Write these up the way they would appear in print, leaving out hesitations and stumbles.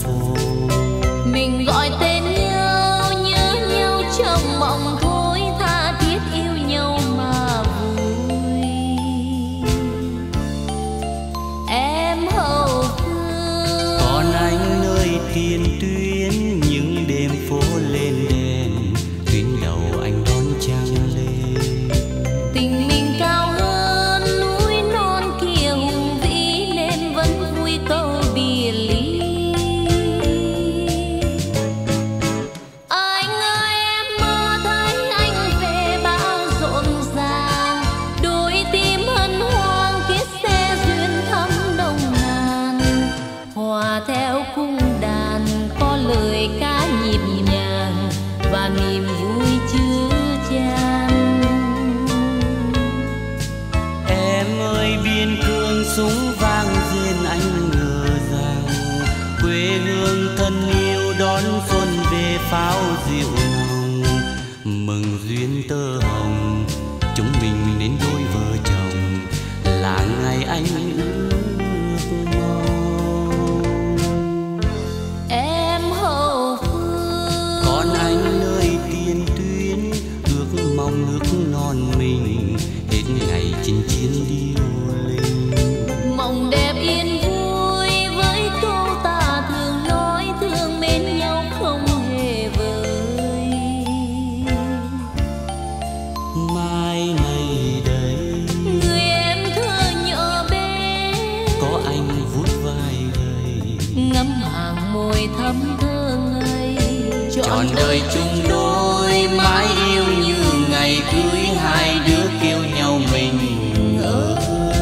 phố. Mình gọi tên nhau, nhớ nhau trong mộng thôi, tha thiết yêu nhau mà vui. Em hậu phương, Còn anh nơi tiền tuyến, những đêm phố lên đèn, tuyến đầu anh đón trăng lên. tình mình cao hơn núi non kia hùng vĩ, nên vẫn vui câu biệt ly. Anh ơi em mơ thấy anh về bao rộn ràng, đôi tim hân hoan kết xe duyên thắm nồng nàn, hòa theo cung đàn có lời ca nhịp nhàng và niềm vui chứa chan. Em ơi biên cương súng vang rền anh ngỡ rằng quê hương thân yêu đón xuân về pháo rượu nồng. Mừng duyên tơ hồng chúng mình đến đôi vợ chồng, là ngày anh ước mong. Em hậu phương, Còn anh nơi tiền tuyến, ước mong nước non mình hết ngày chinh chiến điêu linh. mộng đẹp yên vui với câu ta thường nói, thương mến nhau không hề vơi. Mai này đây Người em thơ nhỏ bé, có anh vuốt vai gầy, ngắm hàng môi thắm thơ ngây. trọn đời chung đôi mãi yêu như ngày cưới, hai đứa kêu nhau mình ơi.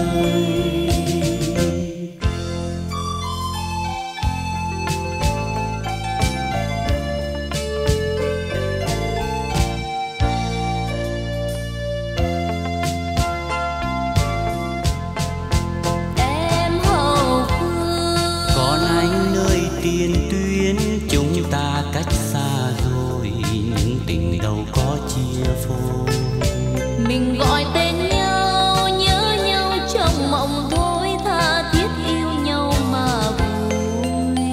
Em hậu phương, Còn anh nơi tiền tuyến, chúng ta cách xa rồi, những tình đâu có chia phôi. mình gọi tên nhau, nhớ nhau trong mộng thôi, tha thiết yêu nhau mà vui.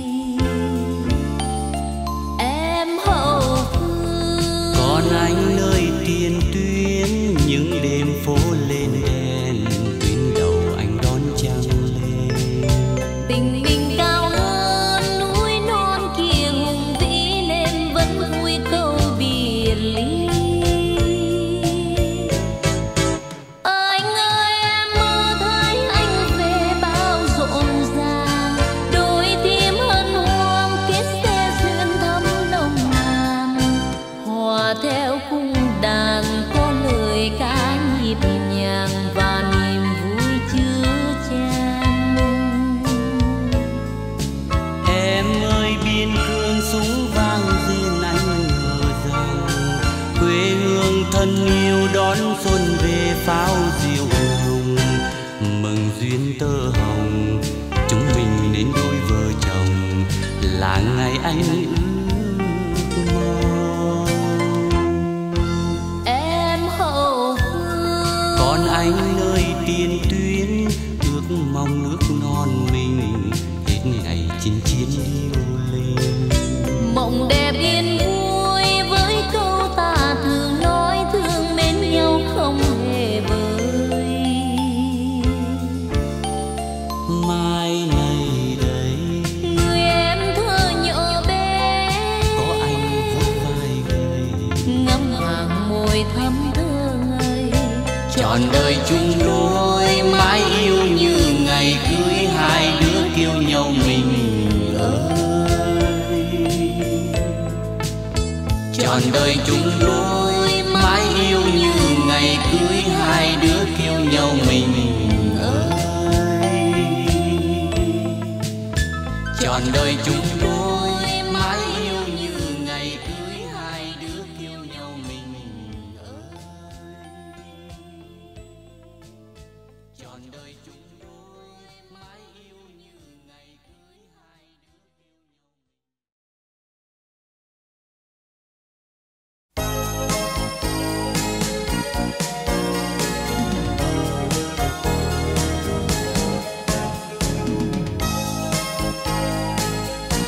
Em hậu phương, Còn anh nơi tiền tuyến, những đêm phố lên đèn, tuyến đầu anh đón trăng lên. tình mình cao hơn núi non kia hùng vĩ, nên vẫn vui câu biệt ly. Anh ơi em mơ thấy anh về bao rộn ràng, đôi tim hân hoan kết xe duyên thắm nồng nàn, hòa theo cung đàn có lời ca nhịp nhàng và niềm vui chứa chan. Em ơi biên cương súng vang rền anh ngờ rằng quê hương thân yêu đón xuân về pháo rượu nồng. Mừng duyên tơ hồng chúng mình đến đôi vợ chồng, là ngày anh ước mong. Em hậu phương, Còn anh nơi tiền tuyến, ước mong nước non mình hết ngày chinh chiến điêu linh. mộng đẹp yên vui với câu ta thường nói, thương mến nhau không hề vơi. Mai này đây Người em thơ nhỏ bé, có anh vuốt vai gầy, ngắm hàng môi thắm thơ ngây. trọn đời chung đôi mãi yêu như ngày cưới, hai đứa kêu nhau mình ơi. Trọn đời chung đôi mãi yêu như ngày cưới, hai đứa kêu nhau mình ơi. Trọn đời chung đôi mãi yêu như ngày cưới, hai đứa kêu nhau mình ơi. Trọn đời chung đôi mãi yêu như ngày cưới, hai đứa kêu nhau.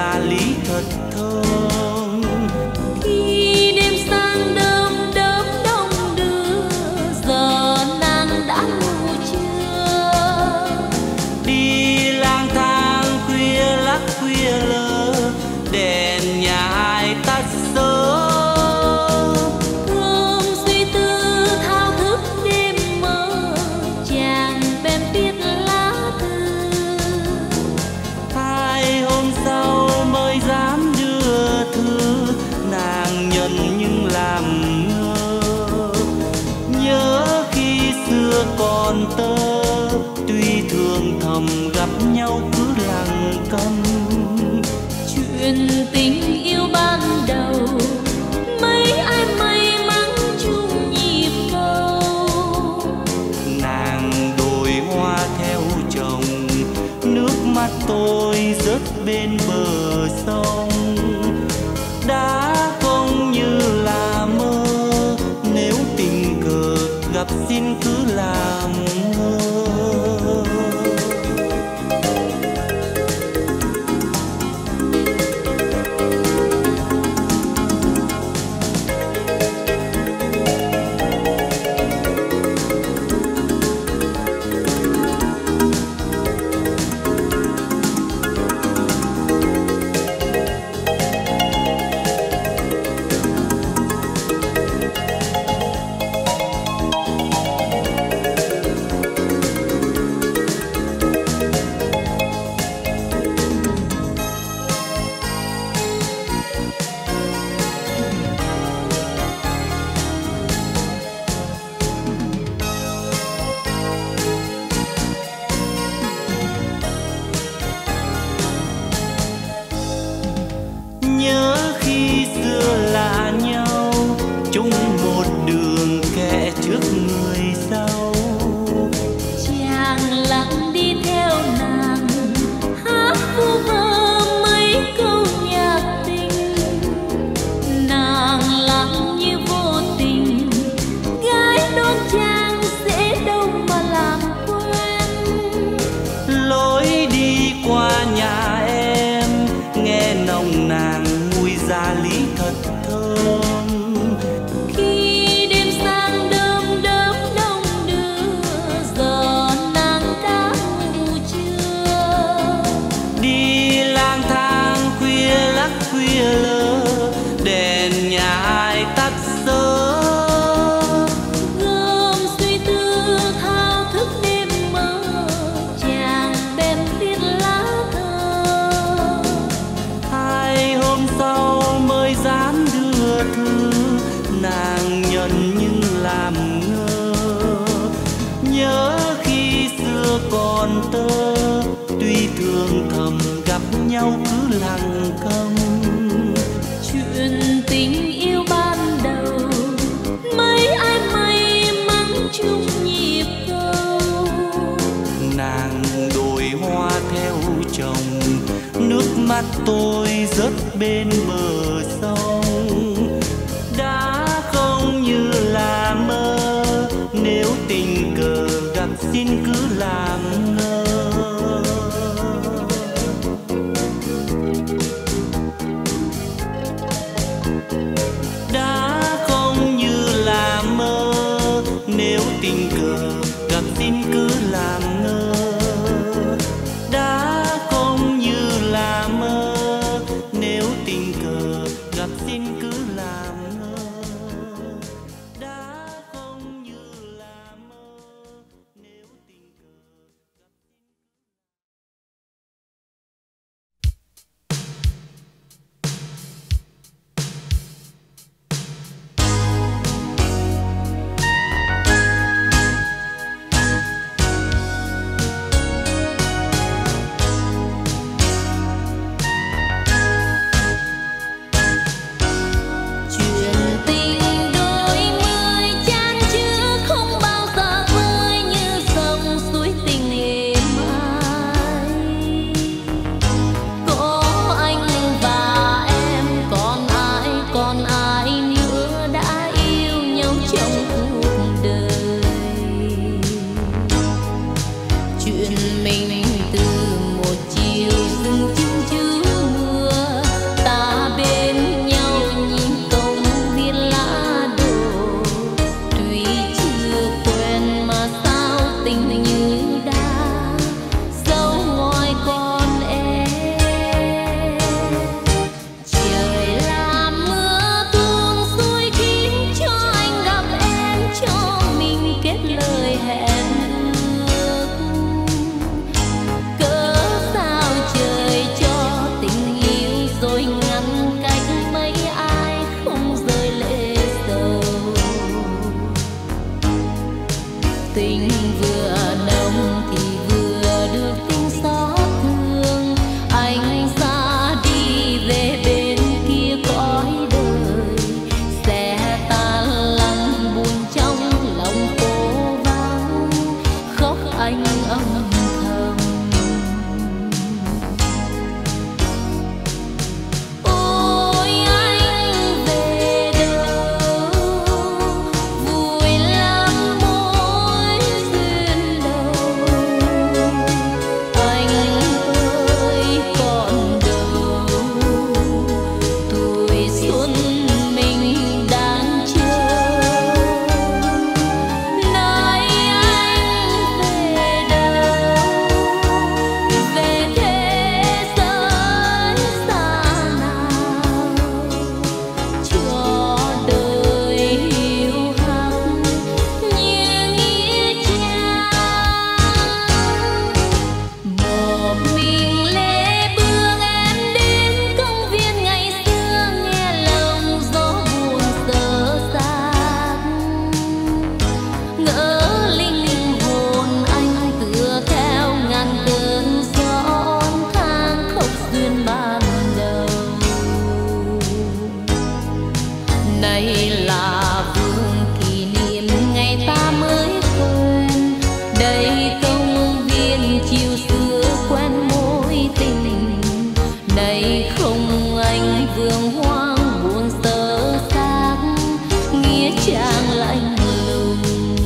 gia lý thật thơm. Khi đêm sang đơm đớm đông đưa, giờ nàng đã ngủ chưa? Đi lang thang khuya lắc khuya lơ, đèn nhà ai tắt sớm. Gương suy tư thao thức đêm mơ, chàng bèn viết lá thư. Hai hôm sau mới dám đưa thư, nàng nhận nhưng làm ngơ. Nhớ khi xưa còn tơ, tuy thường thầm gặp nhau cứ lặng câm. Chuyện tình yêu ban đầu, mấy ai may mắn chung nhịp cầu. Nàng đồi hoa theo chồng, nước mắt tôi rớt bên bờ sông. Đã không như là mơ, nếu tình cờ gặp xin cứ làm ngơ. Nhớ khi xưa là nhau, chung một đường kẻ trước người sau. Chàng lặng đi theo nàng, hát vu vơ mấy câu nhạc tình. Nàng lặng như vô tình, gái đón chàng dễ đâu mà làm quen. Lối đi qua nhà em, nghe nồng nàn mùi gia lý thật thơm. Khi đêm sang đơm đớm đông đưa, giờ nàng đã ngủ chưa? Đi lang thang khuya lắc khuya lơ, đèn nhà ai tắt sớm. Gươm suy tư thao thức đêm mơ, chàng bèn viết lá thơ. Hai hôm sau mới dám đưa thư, nàng nhận nhưng làm ngơ. Nhớ khi xưa còn tơ, tuy thường thầm gặp nhau cứ lặng câm. Chuyện tình yêu ban đầu, mấy ai may mắn chung nhịp cầu. Nàng đồi hoa theo chồng, nước mắt tôi rớt bên bờ sông. Đã không như là mơ, nếu tình cờ gặp xin cứ làm ngơ. Đã không như là mơ, nếu tình cờ gặp xin cứ làm ngơ. Đã không như là mơ, nếu tình cờ gặp xin cứ làm ngơ. Đã không như là mơ, nếu tình đây không anh vương hoang buồn sơ xác, nghĩa trang lạnh lùng.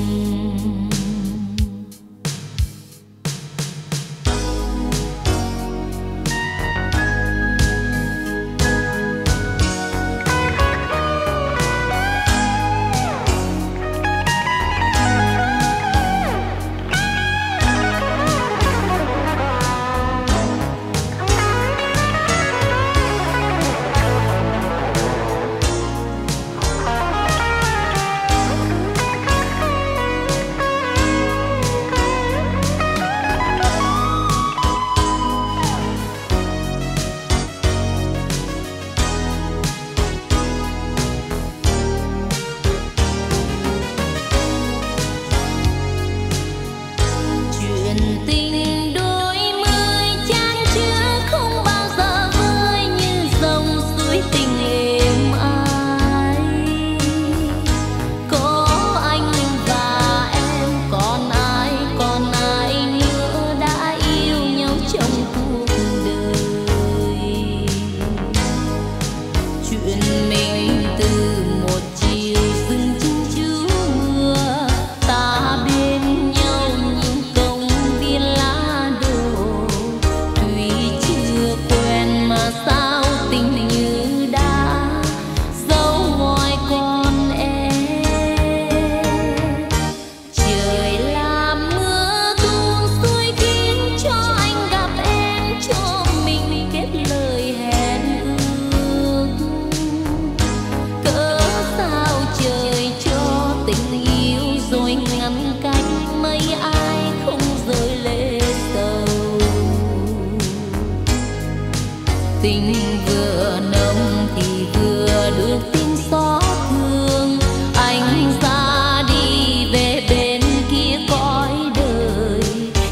Tình vừa nồng thì vừa được tin xót thương, anh ra đi về bên kia cõi đời,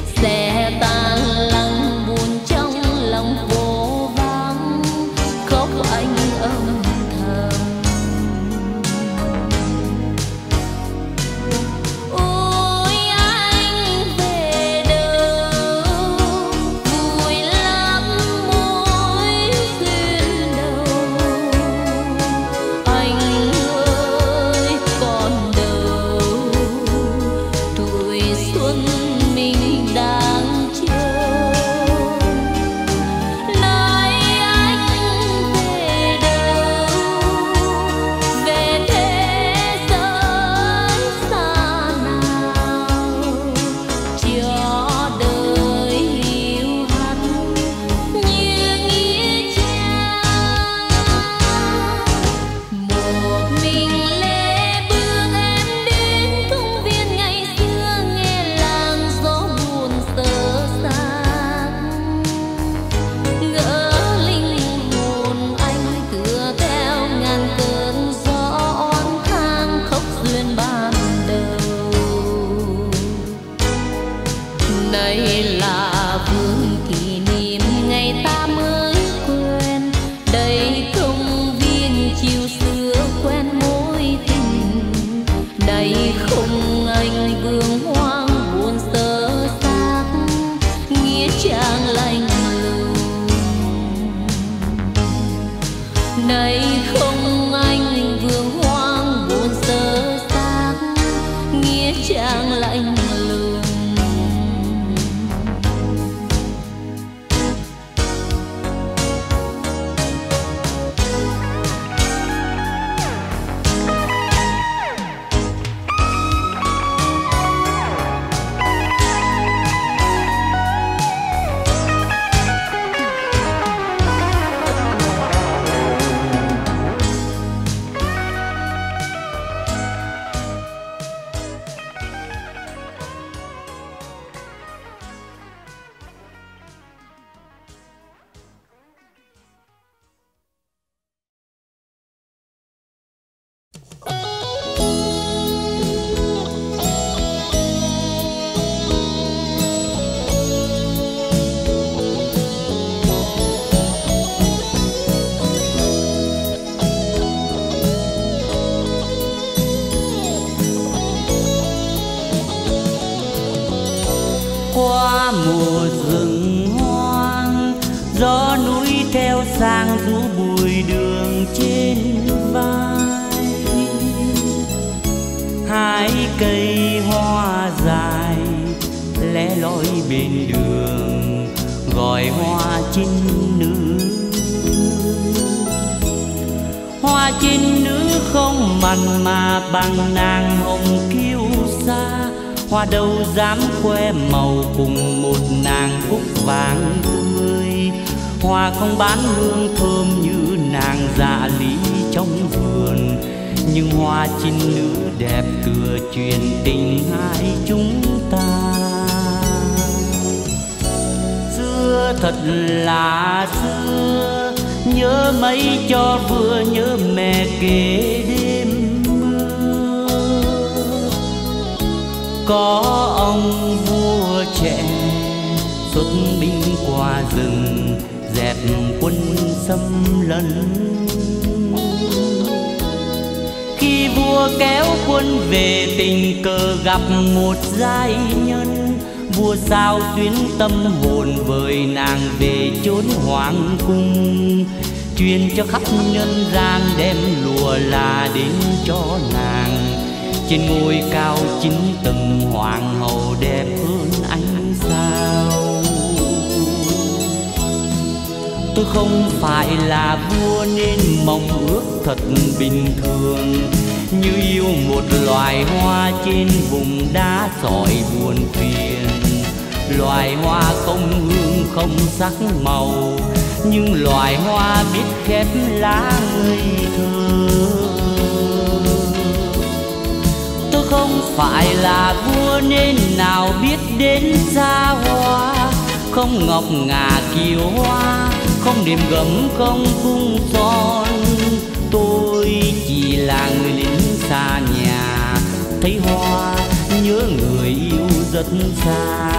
sẽ tan lặng buồn trong lòng vô vắng, khóc anh âm thầm. Ôi anh về đâu vui lắm mối duyên đầu, anh ơi còn đâu tuổi xuân mình đang chờ. Này anh về đâu về thế giới xa nào, cho đời hiểu hẳn như nghĩa trang. Một mình lê bước em đến công viên ngày xưa, nghe làng gió buồn sơ xác, ngỡ linh hồn anh tựa theo ngàn cơn gió oán thang khóc duyên ban đầu. Đây là vương kỷ niệm ngày ta mới quen, đây công viên chiều xưa quen mối tình, đây không anh vương hoang buồn sơ xác, nghĩa trang lạnh lùng. Đây không anh vương hoang buồn sơ xác, nghĩa trang lạnh lùng. sang rũ bụi đường trên vai. Hai cây hoa dài lẻ loi bên đường gọi hoa chinh nữ. Hoa chinh nữ không mặn mà bằng nàng hồng kiêu sa. Hoa đâu dám khoe màu cùng một nàng cúc vàng tươi. Hoa không bán hương thơm như nàng dạ lý trong vườn, nhưng hoa chinh nữ đẹp tựa truyền tình hai chúng ta. Xưa thật là xưa, nhớ mấy cho vừa nhớ mẹ kể đêm mưa. Có ông vua trẻ xuất binh qua rừng dẹp quân xâm lấn. Khi vua kéo quân về tình cờ gặp một giai nhân, vua sao tuyến tâm hồn với nàng về chốn hoàng cung, truyền cho khắp nhân gian đem lụa là đến cho nàng. Trên ngôi cao 9 tầng hoàng hậu đẹp hơn ánh sao. Tôi không phải là vua nên mong ước thật bình thường, như yêu một loài hoa trên vùng đá sỏi buồn phiền. Loài hoa không hương không sắc màu, nhưng loài hoa biết khép lá ngây thơ. Tôi không phải là vua nên nào biết đến xa hoa, không ngọc ngà kiều hoa, không đệm gấm không cung son. Tôi chỉ là người lính xa nhà, thấy hoa nhớ người yêu rất xa.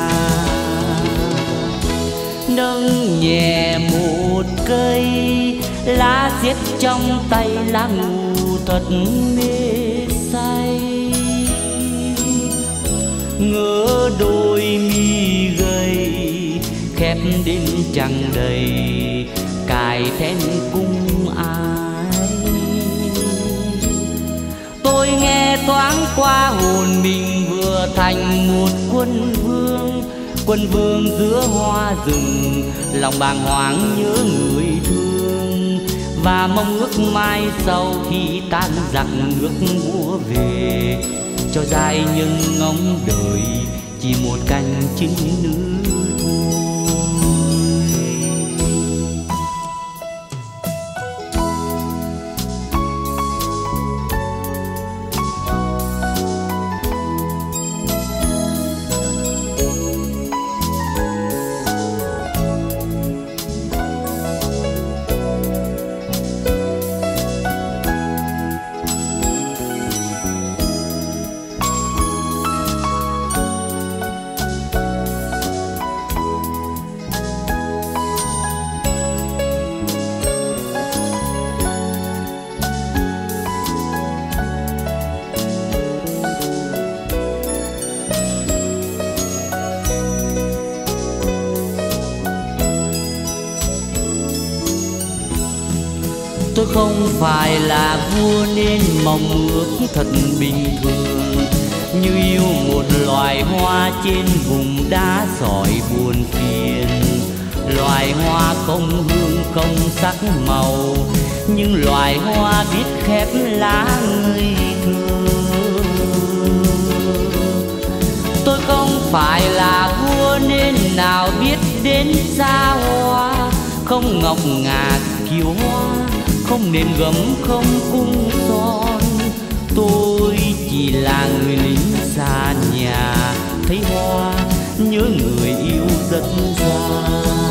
Nâng nhẹ một cây lá xiết trong tay lá ngủ thật mê say. Ngỡ đôi mi gầy khép đến chẳng đầy, cài then cung ai. Tôi nghe thoáng qua hồn mình vừa thành một quân vương. Quân vương giữa hoa rừng, lòng bàng hoàng nhớ người thương, và mong ước mai sau khi tan giặc nước múa về, cho giai nhân ngóng đời chỉ một cành trinh nữ thôi. Tôi không phải là vua nên mong ước thật bình thường, như yêu một loài hoa trên vùng đá sỏi buồn phiền. Loài hoa không hương không sắc màu, nhưng loài hoa biết khép lá ngây thơ. Tôi không phải là vua nên nào biết đến xa hoa, không ngọc ngà kiều hoa, không nền gấm không cung son. Tôi chỉ là người lính xa nhà, thấy hoa nhớ người yêu rất xa.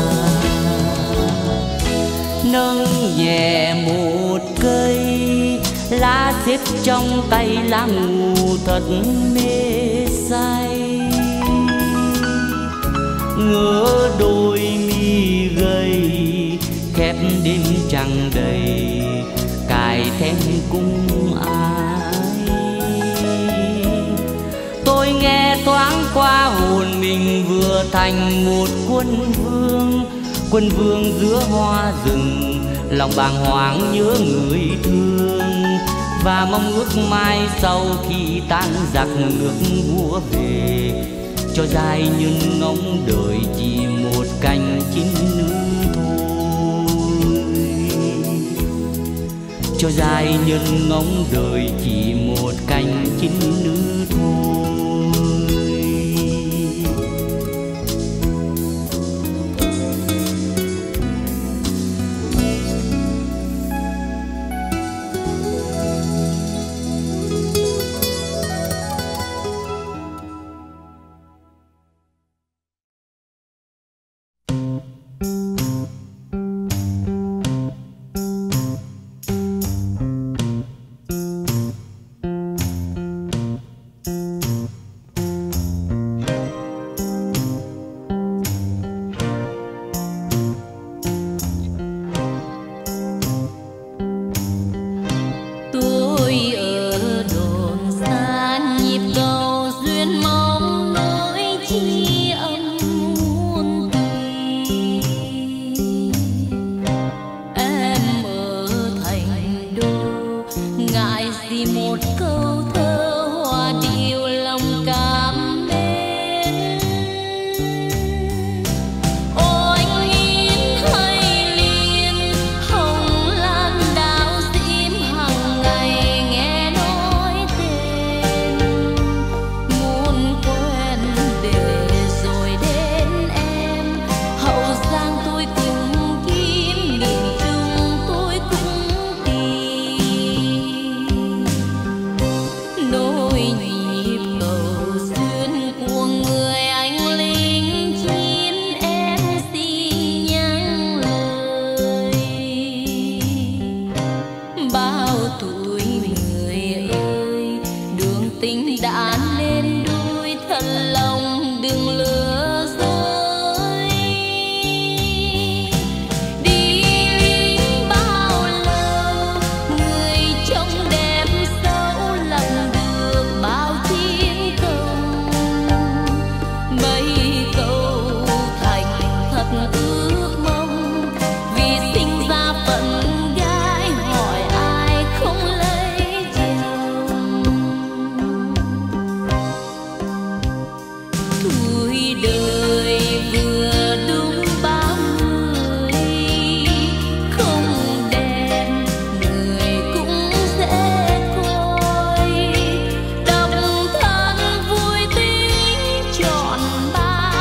Nâng nhẹ một cây lá xếp trong tay lá ngủ thật mê say. Ngỡ đôi mi gầy khép đến chẳng đầy, cài then cung ai. Tôi nghe thoáng qua hồn mình vừa thành một quân vương. quân vương giữa hoa rừng, lòng bàng hoàng nhớ người thương và mong ước mai sau khi tan giặc nước vua về, cho giai nhân ngóng đời chỉ một cành chinh nữ thôi, cho giai nhân ngóng đời chỉ một cành chinh nữ thôi.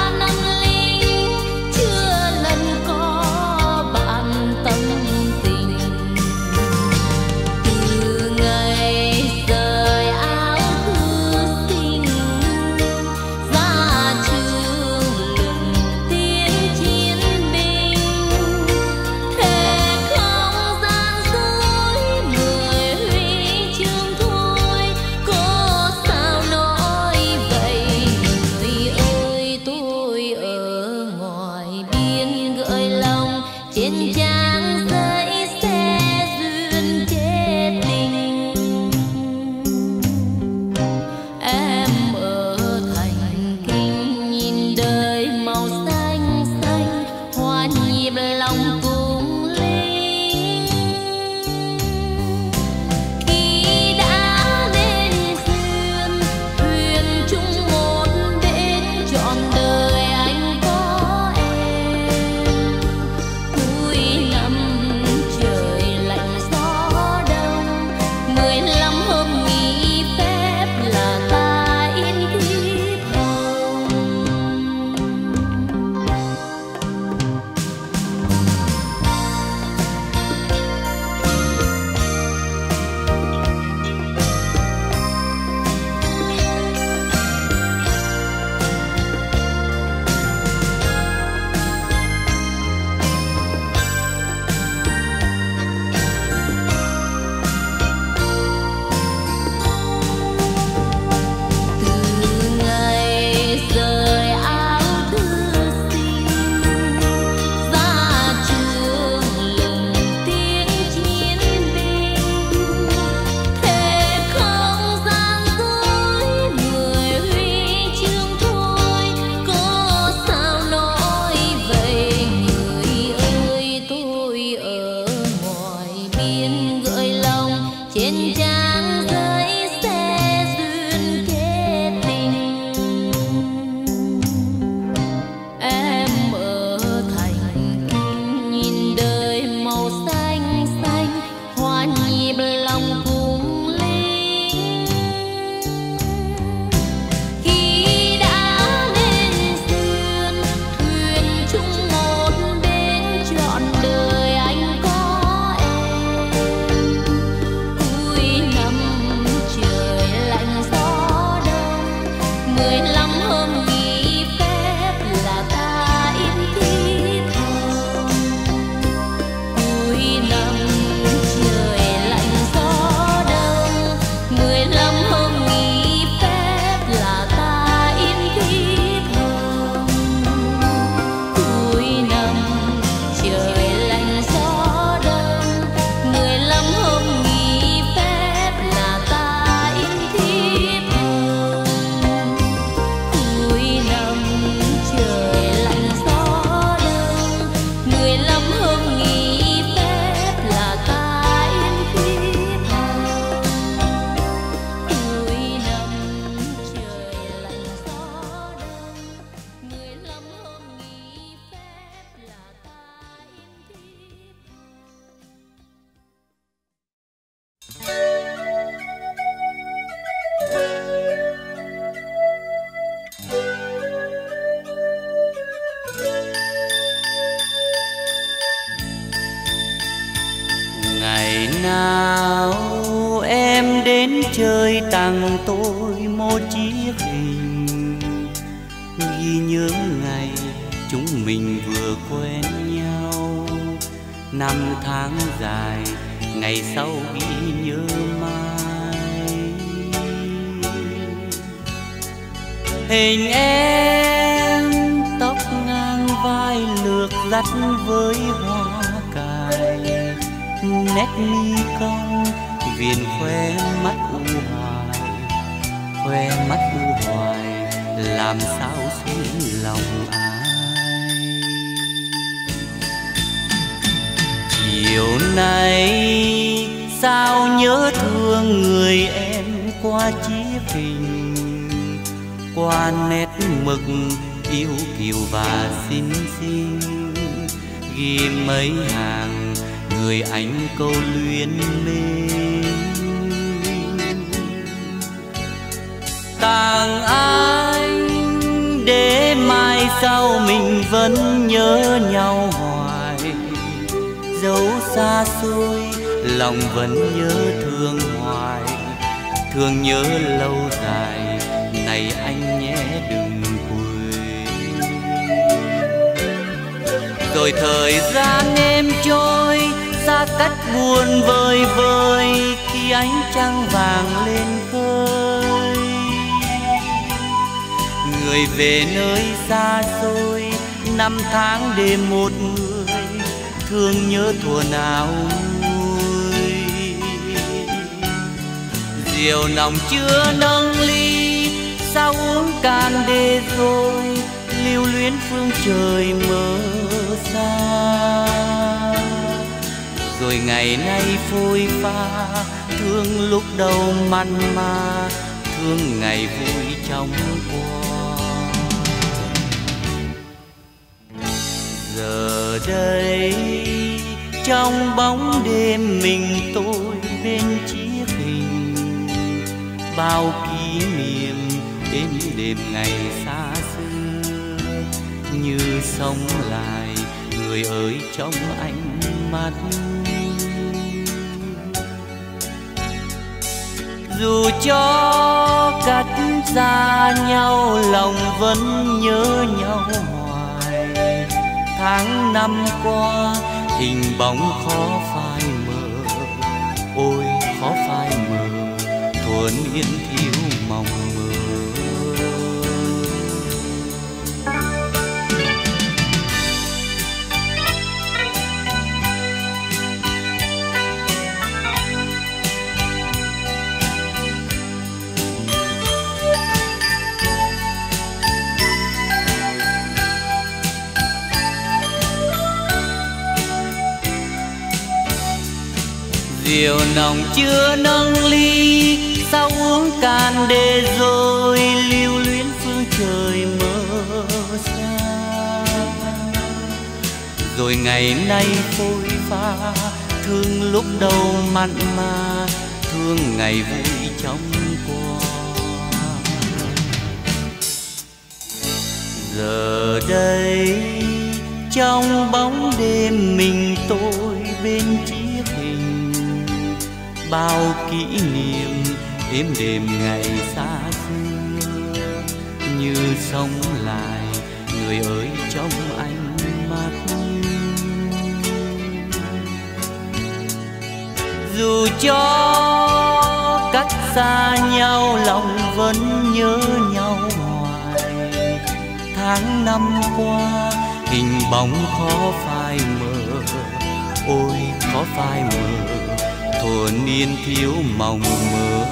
Tình Ngày nào em đến chơi tặng tôi một chiếc hình, ghi nhớ ngày chúng mình vừa quen nhau. Năm tháng dài ngày sau ghi nhớ mãi. Hình em tóc ngang vai lược dắt với hoa cài, nét mi cong viền khoe mắt u hoài, khoe mắt u hoài làm sao xuyên lòng ai. Chiều nay sao nhớ thương người em qua chiếc hình, qua nét mực yêu kiều và xinh xinh, ghi mấy hàng người anh câu luyến mến. Tặng anh để mai sau mình vẫn nhớ nhau hoài, dẫu xa xôi lòng vẫn nhớ thương hoài, thương nhớ lâu dài này anh nhé đừng quên. Rồi thời gian em trôi xa cách buồn vời vời, khi ánh trăng vàng lên khơi. Người về nơi xa xôi, năm tháng đêm một người, thương nhớ thuở nào vui. Rượu nồng chưa nâng ly, sao uống cạn để rồi, lưu luyến phương trời mơ xa. Rồi ngày nay phôi pha, thương lúc đầu mặn mà, thương ngày vui trong qua. Giờ đây trong bóng đêm mình tôi bên chiếc hình, bao kỷ niệm êm đềm ngày xa xưa như sống lại người ơi trong ánh mắt. Dù cho cách xa nhau lòng vẫn nhớ nhau hoài, tháng năm qua hình bóng khó phai mờ, ôi khó phai mờ thuở niên thiếu mong mơ. Rượu nồng chưa nâng ly, sao uống cạn để rồi, lưu luyến phương trời mơ xa. Rồi ngày nay phôi pha, thương lúc đầu mặn mà, thương ngày vui trong qua. Giờ đây trong bóng đêm mình tôi bên chiếc hình, bao kỷ niệm êm đềm ngày xa xưa như sống lại người ơi trong ánh mắt. Dù cho cách xa nhau lòng vẫn nhớ nhau hoài, tháng năm qua hình bóng khó phai mờ, ôi khó phai mờ thuở niên thiếu mong mơ.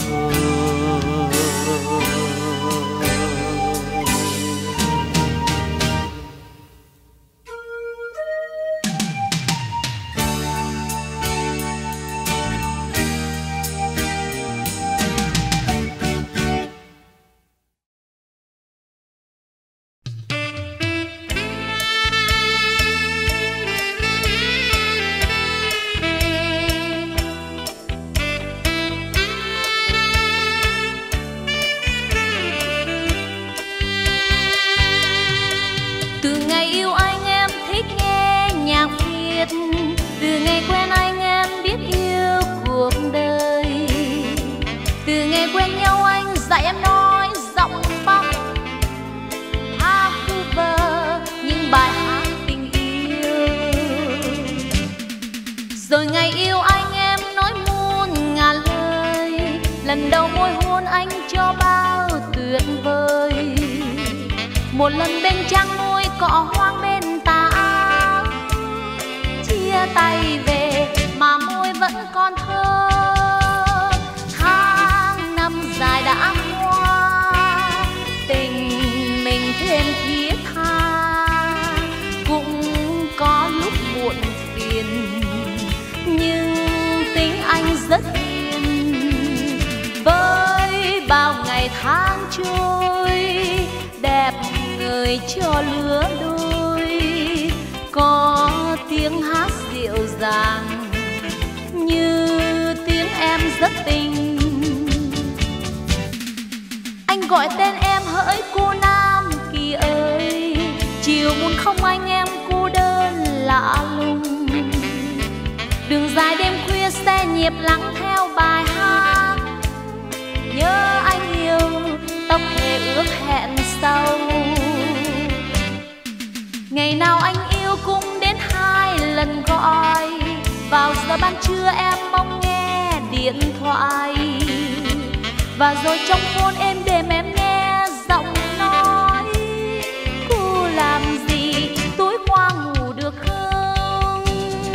Rồi ngày yêu anh em nói muôn ngàn lời, lần đầu môi hôn anh cho bao tuyệt vời. Một lần bên trăng môi cọ hoang bên tà áo, chia tay về mà môi vẫn còn thơm. Tháng năm dài đã qua, tình mình thêm thiết tha, cũng có lúc muộn phiền, nhưng tính anh rất hiền. Với bao ngày tháng trôi, đẹp người cho lứa đôi, có tiếng hát dịu dàng như tiếng em rất tình. Anh gọi tên em hỡi cô Nam Kỳ ơi, chiều buồn không anh em cô đơn lạ lùng. Đường dài đêm khuya xe nhịp lắng theo bài hát, nhớ anh yêu tóc hề ước hẹn sau. Ngày nào anh yêu cũng đến 2 lần gọi, vào giờ ban trưa em mong nghe điện thoại. Và rồi trong phone êm đềm em nghe giọng nói, cô làm gì tối qua ngủ được không?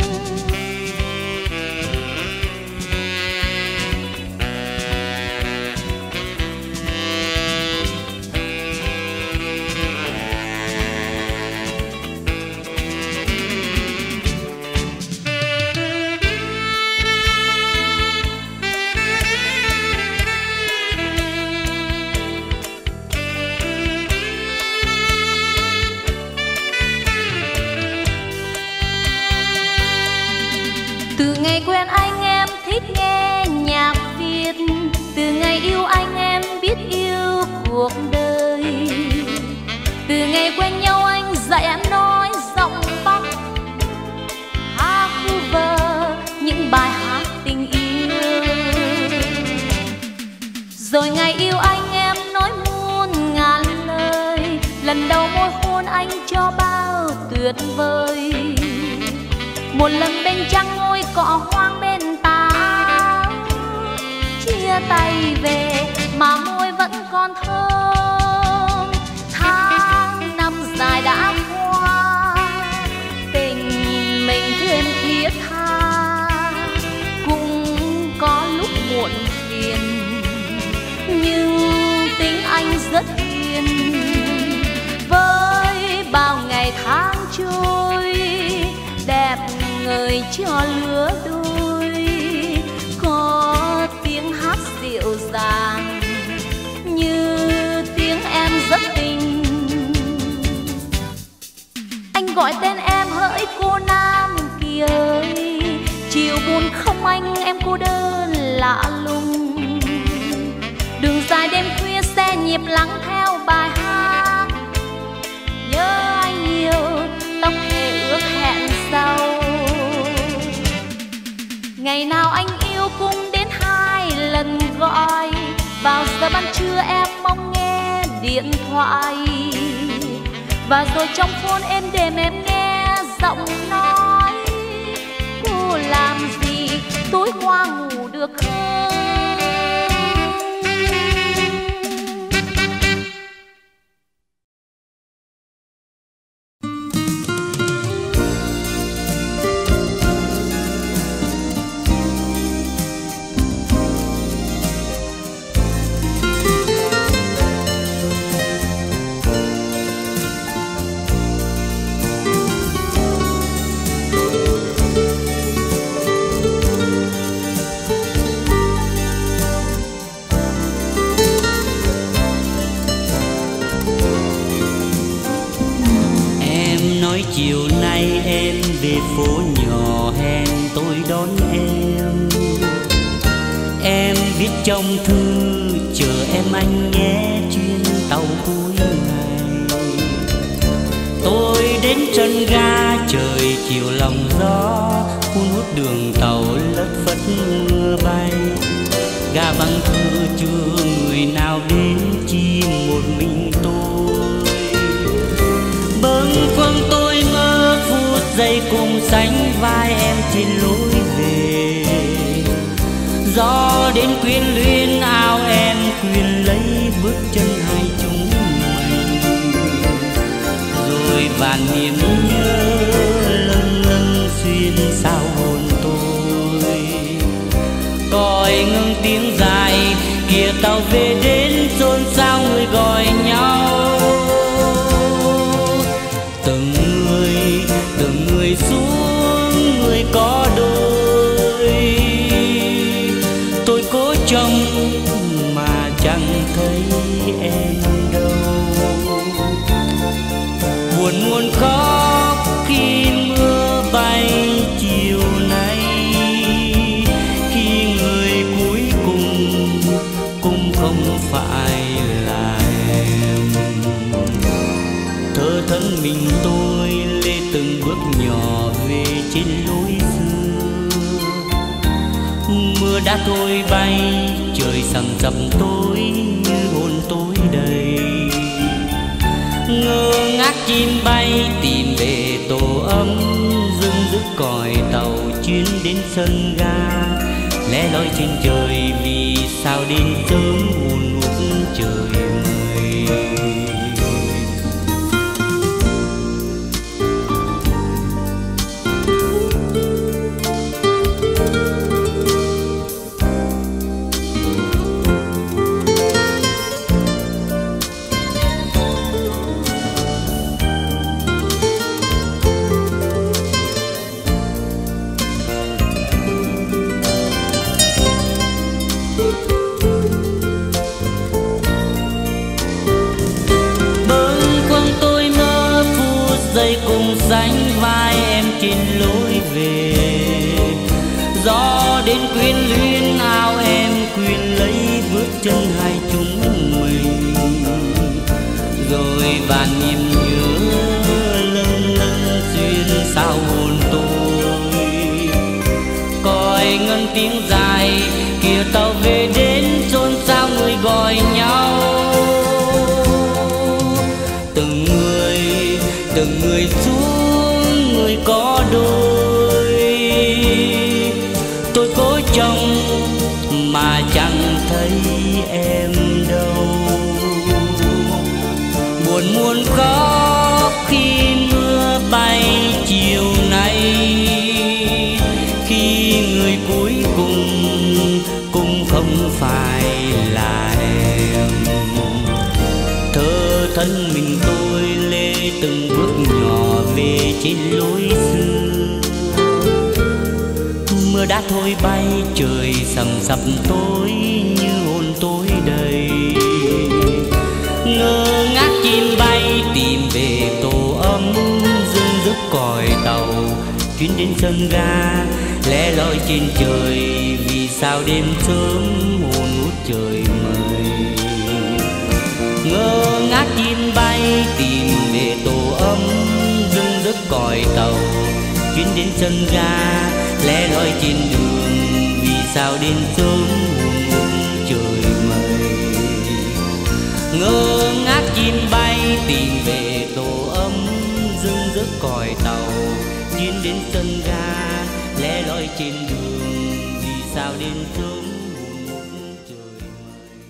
Từ ngày quen anh em thích nghe nhạc Việt, từ ngày yêu anh em biết yêu cuộc đời. Từ ngày quen nhau anh dạy em nói giọng Bắc, hát vu vơ những bài hát tình yêu. Rồi ngày yêu anh em nói muôn ngàn lời, lần đầu môi hôn anh cho bao tuyệt vời. Một lần bên trăng môi cọ hoang bên tà áo, chia tay về mà môi vẫn còn thơm. Tháng năm dài đã qua, tình mình thêm thiết tha, cũng có lúc muộn phiền, nhưng tính anh rất hiền. Với bao ngày tháng trôi, đẹp người cho lứa đôi, có tiếng hát dịu dàng như tiếng em rất tình. Anh gọi tên em hỡi cô Nam Kỳ ơi, chiều buồn không anh em cô đơn lạ lùng. Đường dài đêm khuya xe nhịp lắng theo bài hát, nhớ anh yêu tóc hề ước hẹn sau. Ngày nào anh yêu cũng đến 2 lần gọi, vào giờ ban trưa em mong nghe điện thoại. Và rồi trong phone êm đềm em nghe giọng nói, cô làm gì tối qua ngủ được không? Chiều nay em về phố nhỏ hẹn tôi đón em. Em viết trong thư chờ em anh nhé, chuyến tàu cuối ngày. Tôi đến chân ga trời chiều lòng gió, hun hút đường tàu lất phất mưa bay. Ga vắng thưa chưa người nào đến, chỉ một mình tôi. Bâng khuâng tôi ngỡ phút giây cùng sánh vai em trên lối gió đến quyến luyến áo em quyền lấy bước chân hai chúng mình, rồi vàn niềm nhớ lâng lâng xuyên sao hồn tôi. Còi ngưng tiếng dài kìa tàu về đến xôn xao người gọi nhau. Từng người xuống người có đôi, tôi cố trông mà chẳng thấy em đâu. Buồn muôn khóc khi mưa bay chiều nay, khi người cuối cùng cũng không phải là em. Thơ thân mình tôi lê từng bước nhỏ về trên lối xưa. Mưa đã thôi bay trời sầm sập tối như hồn tối đầy. Ngơ ngác chim bay tìm về tổ ấm, dưng dứt còi tàu chuyến đến sân ga. Lẻ loi trên trời vì sao đến sớm buồn ngút trời mây. Sánh vai em trên lối về, gió đến quyến luyến áo em quyền lấy bước chân hai chúng mình, rồi vàn niềm nhớ lâng lâng xuyên sao hồn tôi. Còi ngân tiếng dài kìa tàu về đến xôn xao người gọi nhau. Từng người xuống người có đôi, tôi cố trông mà chẳng thấy em đâu. Buồn muôn khóc khi mưa bay chiều nay, khi người cuối cùng cũng không phải là em. Thơ thân mình tôi lê từng bước nhỏ về trên lối xưa. Mưa đã thôi bay trời sầm sập tối như hồn tối đầy. Ngơ ngác chim bay tìm về tổ ấm, dưng dứt còi tàu chuyến đến sân ga. Lẻ loi trên trời vì sao đêm sớm hồn hút trời mây. Ngơ ngác chim bay tìm về tổ ấm, dưng dứt còi tàu chuyến đến sân ga. Lẻ loi trên đường vì sao đến sớm buồn ngút trời mây. Ngơ ngác chim bay tìm về tổ ấm, dưng dứt còi tàu chuyến đến sân ga. Lẻ loi trên đường vì sao đến sớm buồn ngút trời mây.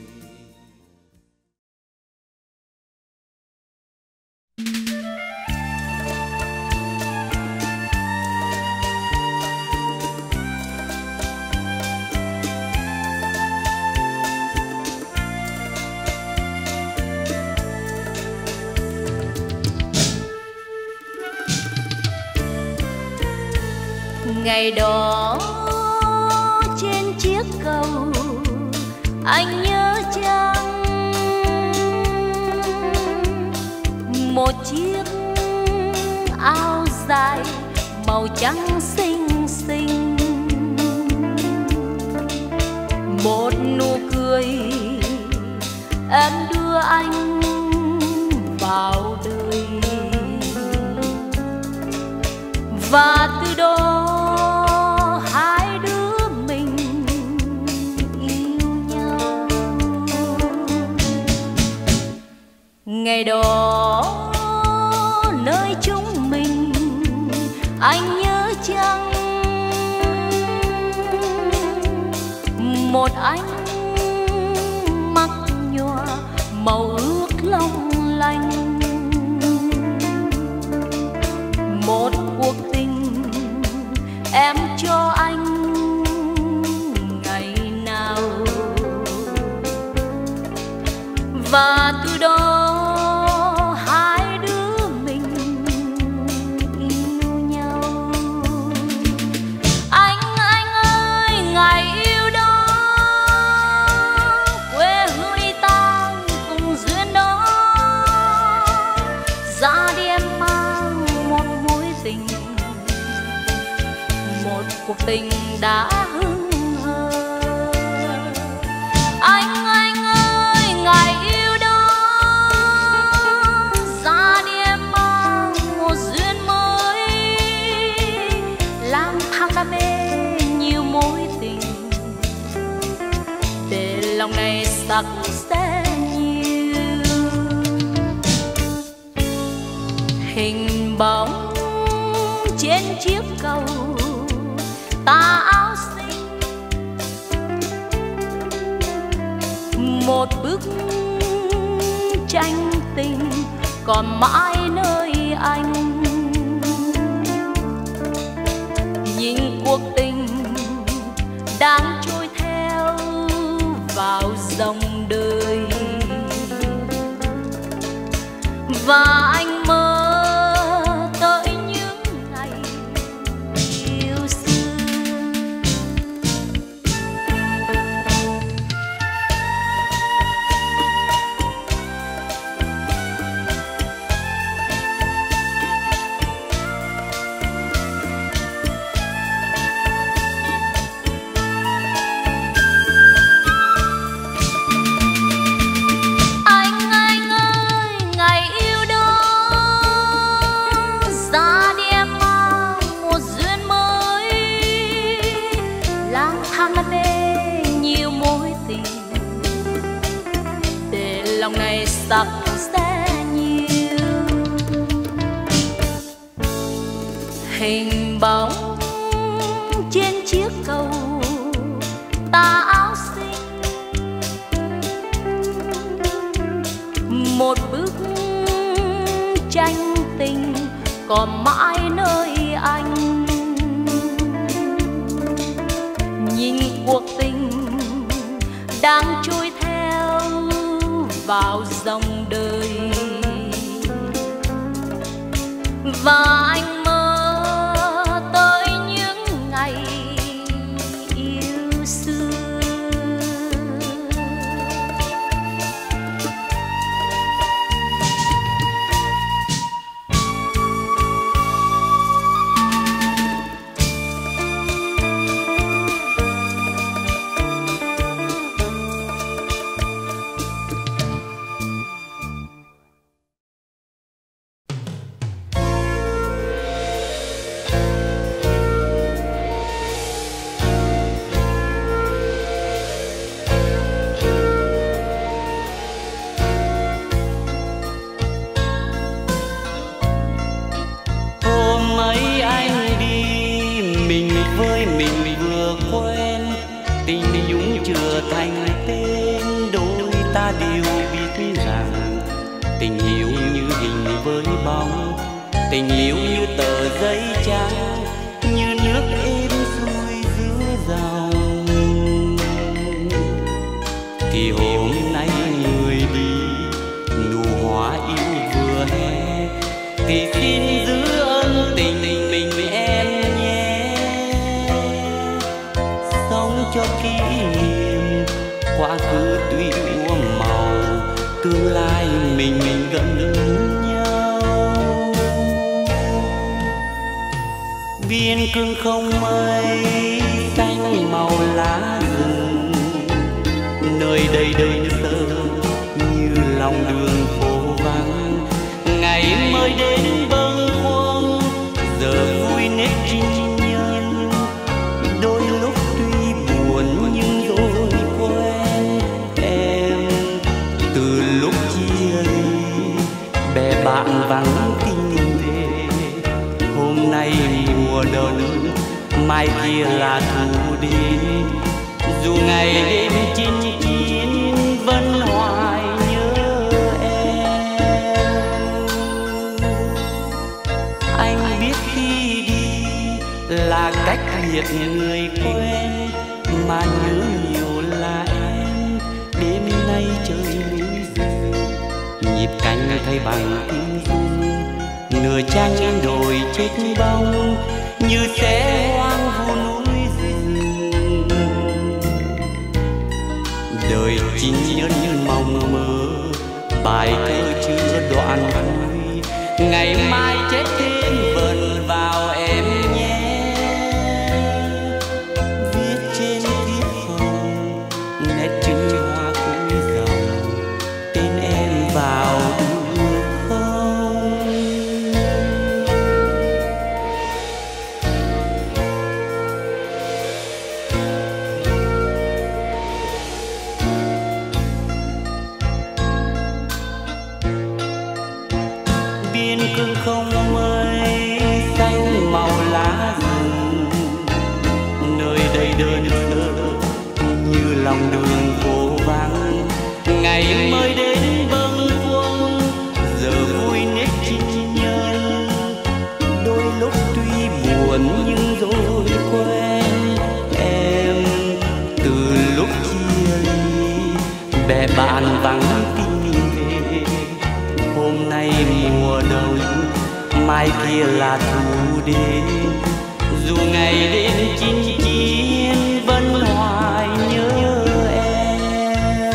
Ngày đó trên chiếc cầu anh nhớ chăng, một chiếc áo dài màu trắng xinh xinh, một nụ cười em đưa anh vào đời. Và từ đó hai đứa mình yêu nhau. Ngày đó nơi chúng mình anh nhớ chăng, một anh tình đã hững hờ. Anh ơi, ngày yêu đó ra đi em mang một duyên mới, lang thang đam mê nhiều mối tình, để lòng này sắc sẽ nhiều. Hình bóng trên chiếc cầu tà áo xinh, một bức tranh tình còn mãi nơi anh. Nhìn cuộc tình đang trôi theo vào dòng đời, và anh mơ tới những ngày yêu xưa. Lòng này sắc sẽ nhiều. Hình bóng trên chiếc cầu tà áo xinh, một bức tranh tình còn mãi nơi anh. Nhìn cuộc tình đang trôi theo vào dòng đời, và anh mơ tới những ngày yêu xưa. Thành tên đôi ta đều biết rằng tình yêu như hình với bóng, tình yêu như tờ giấy trắng, như nước êm xuôi giữa dòng. Thì hôm nay người đi, nụ hoa yêu vừa hè, thì xin giữ ân tình mình em nhé. Sống cho kỷ niệm, quá khứ tuy úa màu, tương lai mình gần nhau. Biên cương không mây, xanh màu lá rừng, nơi đây đơn sơ như lòng đường phố vắng. Ngày mới đến bâng khuâng, giờ vui nét trinh nhân, đôi lúc tuy buồn nhưng rồi quen em. Từ lúc chia ly, bè bạn vắng tin về, hôm nay mùa đông, mai kia là thu đến. Dù ngày đêm chinh chiến vẫn hoài nhớ em. Anh biết khi đi là cách biệt người quen, mà nhớ nhiều là em. Đêm nay trời núi rừng, nhịp cánh thay bằng tiếng rung, nửa tranh đồi chết bóng như sẽ hoang vu núi rừng. Đời chính nhân mong mơ, bài thơ chưa đoạn vui, ngày mai chết thêm vần vào em nhé. không mây xanh màu lá rừng, nơi đây đơn sơ như lòng đường phố vắng. Ngày mới đến bâng khuâng, giờ vui nét chinh nhân, đôi lúc tuy buồn nhưng rồi quen. Em từ lúc chia ly bè bạn vắng tin về, hôm nay mùa đông mai kia là thu đến. Dù ngày đêm chinh chiến vẫn hoài nhớ em.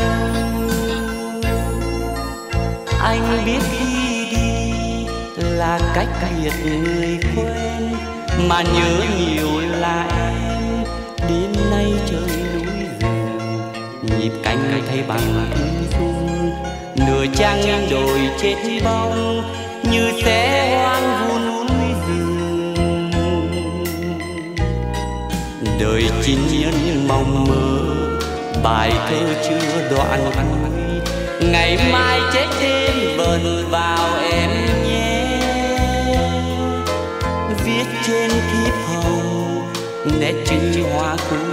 Anh biết khi đi là cách biệt người quen, mà nhớ nhiều là em. Đến nay trời núi rừng, nhịp cánh thay bằng dung, nửa trăng đồi chết bóng như xé hoang vu núi rừng. Đời chinh nhân mong mơ, bài thơ chưa đoạn cuối, ngày mai chết thêm vần vào em nhé. Viết trên thiếp hồng nét chữ hoa cũ